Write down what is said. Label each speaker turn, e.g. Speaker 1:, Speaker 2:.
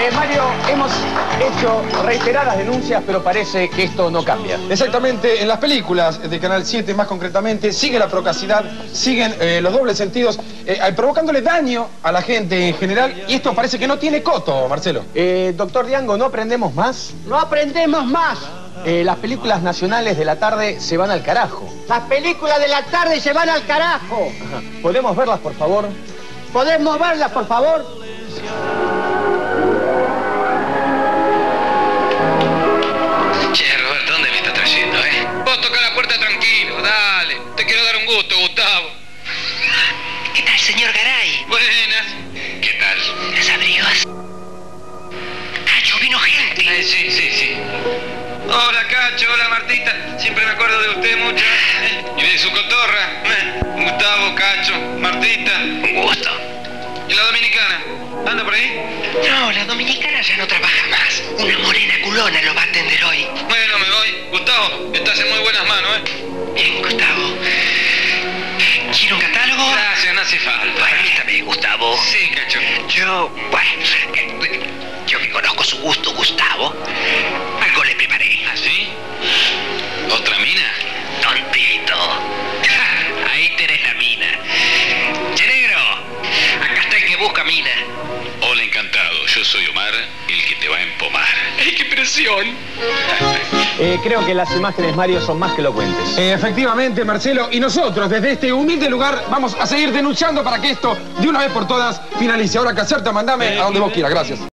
Speaker 1: Mario, hemos hecho reiteradas denuncias, pero parece que esto no cambia.
Speaker 2: Exactamente, en las películas de Canal 7 más concretamente, sigue la procacidad, siguen los dobles sentidos, provocándole daño a la gente en general, y esto parece que no tiene coto, Marcelo.
Speaker 1: Doctor Diango, ¿no aprendemos más?
Speaker 3: No aprendemos más.
Speaker 1: Las películas nacionales de la tarde se van al carajo.
Speaker 3: Las películas de la tarde se van al carajo.
Speaker 1: Ajá. ¿Podemos verlas, por favor?
Speaker 3: ¿Podemos verlas, por favor?
Speaker 4: Che, Roberto, ¿dónde me estás trayendo, Vos toca la puerta tranquilo, dale. Te quiero dar un gusto, Gustavo.
Speaker 5: ¿Qué tal, señor Garay?
Speaker 4: Buenas. ¿Qué tal?
Speaker 5: ¿Las abrigos? Cacho, vino gente.
Speaker 4: Sí. Hola, Cacho, hola, Martita. Siempre me acuerdo de usted mucho. Y de su cotorra. Gustavo, Cacho, Martita.
Speaker 5: Un gusto.
Speaker 4: ¿Y la dominicana? ¿Anda por ahí?
Speaker 5: No, la dominicana ya no trabaja más. Una morena culona lo va a atender hoy.
Speaker 4: Bueno, me voy. Gustavo, estás en muy buenas manos,
Speaker 5: Bien, Gustavo. ¿Quiere un catálogo?
Speaker 4: Gracias, no hace falta.
Speaker 5: Permítame, Gustavo.
Speaker 4: Sí, Cacho.
Speaker 5: Yo que conozco su gusto, Gustavo, algo le preparé.
Speaker 4: ¿Ah, sí? ¿Otra mina?
Speaker 5: Tontito. Ahí tenés la mina. Che, negro, acá está el que busca mina.
Speaker 4: Hola, encantado. Yo soy Omar, el que te va a empomar. ¡Ay, qué presión!
Speaker 1: Creo que las imágenes, Mario, son más que elocuentes.
Speaker 2: Efectivamente, Marcelo, y nosotros desde este humilde lugar vamos a seguir denunciando para que esto de una vez por todas finalice. Ahora, Caserta, mandame a donde vos quieras. Gracias.